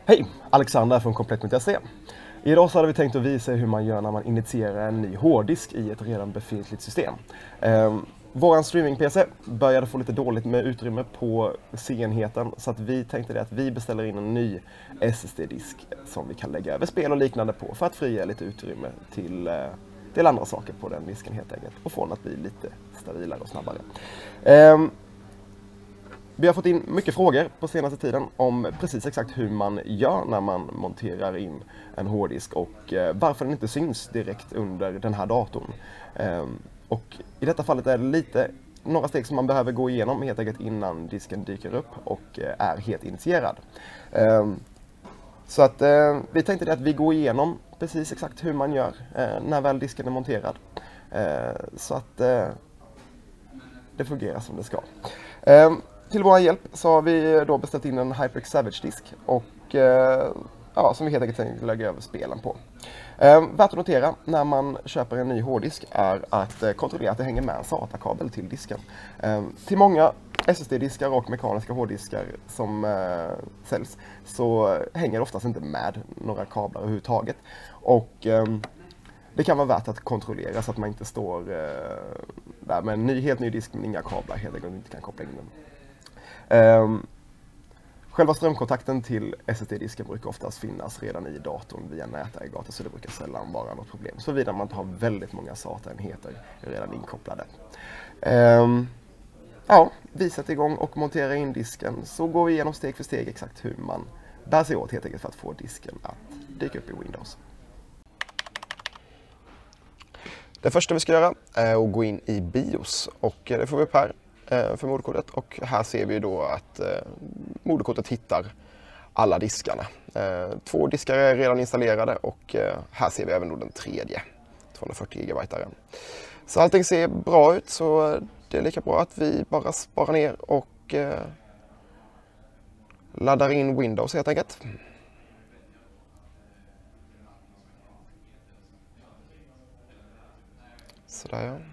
Hej! Alexander från Komplett.se. Idag så hade vi tänkt att visa hur man gör när man initierar en ny hårddisk i ett redan befintligt system. Våran streaming-PC började få lite dåligt med utrymme på C-enheten, så att vi tänkte att vi beställer in en ny SSD-disk som vi kan lägga över spel och liknande på för att frigöra lite utrymme till andra saker på den disken helt enkelt och få den att bli lite stabilare och snabbare. Vi har fått in mycket frågor på senaste tiden om precis exakt hur man gör när man monterar in en hårddisk och varför den inte syns direkt under den här datorn. Och i detta fallet är det några steg som man behöver gå igenom helt enkelt innan disken dyker upp och är helt initierad. Så att vi tänkte att vi går igenom precis exakt hur man gör när väl disken är monterad. Så att det fungerar som det ska. Till vår hjälp så har vi då beställt in en HyperX Savage-disk och som vi helt enkelt tänkte lägga över spelen på. Värt att notera när man köper en ny hårddisk är att kontrollera att det hänger med en SATA-kabel till disken. Till många SSD-diskar och mekaniska hårddiskar som säljs så hänger det oftast inte med några kablar överhuvudtaget. Och det kan vara värt att kontrollera så att man inte står där med en helt ny disk men inga kablar helt enkelt inte kan koppla in den. Själva strömkontakten till SSD-disken brukar oftast finnas redan i datorn via nätaggregatet, så det brukar sällan vara något problem. Såvida man inte har väldigt många SATA-enheter redan inkopplade. Vi sätter igång och monterar in disken, så går vi igenom steg för steg exakt hur man bär sig åt helt enkelt för att få disken att dyka upp i Windows. Det första vi ska göra är att gå in i BIOS och det får vi upp här för moderkortet, och här ser vi då att moderkortet hittar alla diskarna. 2 diskar är redan installerade och här ser vi även då den tredje 240 GB. Så allting ser bra ut, så det är lika bra att vi bara sparar ner och laddar in Windows helt enkelt. Sådär ja.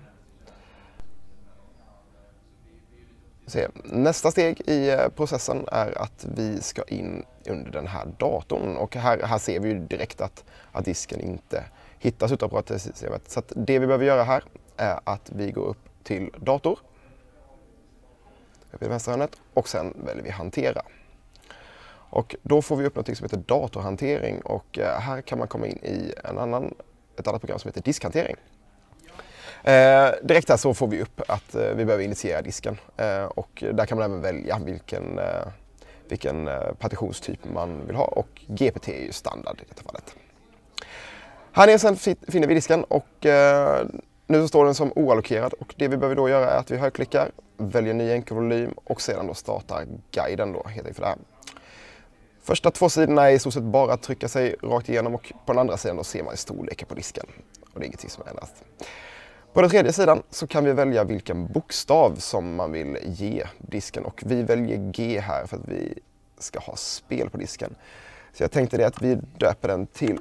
Nästa steg i processen är att vi ska in under den här datorn, och här ser vi ju direkt att disken inte hittas utav operativsystemet. Så att det vi behöver göra här är att vi går upp till dator, upp i vänstra hörnet, och sen väljer vi hantera. Och då får vi upp något som heter datorhantering, och här kan man komma in i ett annat program som heter diskhantering. Direkt här så får vi upp att vi behöver initiera disken, och där kan man även välja vilken partitionstyp man vill ha, och GPT är ju standard i detta fallet. Här nere sen finner vi disken, och nu så står den som oallokerad, och det vi behöver då göra är att vi högerklickar, väljer ny enkel volym och sedan då startar guiden då, heter det för det här. Första 2 sidorna är i stort sett bara att trycka sig rakt igenom, och på den andra sidan då ser man storleken på disken, och det är ingenting som ändras. På den tredje sidan så kan vi välja vilken bokstav som man vill ge disken, och vi väljer G här för att vi ska ha spel på disken. Så jag tänkte det att vi döper den till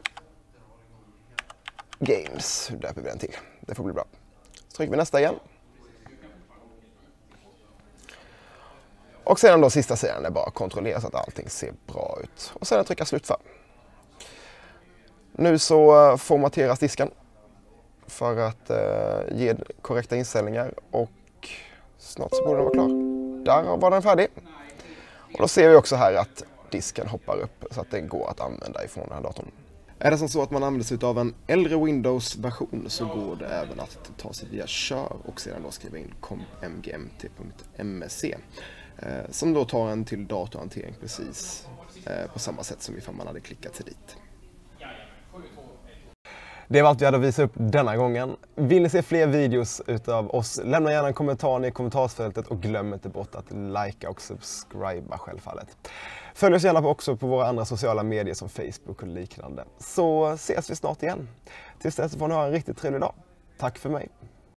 Games. Döper vi den till. Det får bli bra. Så trycker vi nästa igen. Och sedan då sista sidan är bara att kontrollera så att allting ser bra ut. Och sedan trycka slutför. Nu så formateras disken för att ge korrekta inställningar, och snart så borde den vara klar. Där var den färdig. Och då ser vi också här att disken hoppar upp så att den går att använda ifrån den här datorn. Är det som så att man använder sig av en äldre Windows-version så går det även att ta sig via kör och sedan då skriva in mgmt.msc som då tar en till datorhantering precis på samma sätt som ifall man hade klickat sig dit. Det var allt vi hade att visa upp denna gången. Vill ni se fler videos utav oss, lämna gärna en kommentar i kommentarsfältet, och glöm inte bort att likea och subscriba självfallet. Följ oss gärna också på våra andra sociala medier som Facebook och liknande. Så ses vi snart igen. Tills dess får ni ha en riktigt trevlig dag. Tack för mig.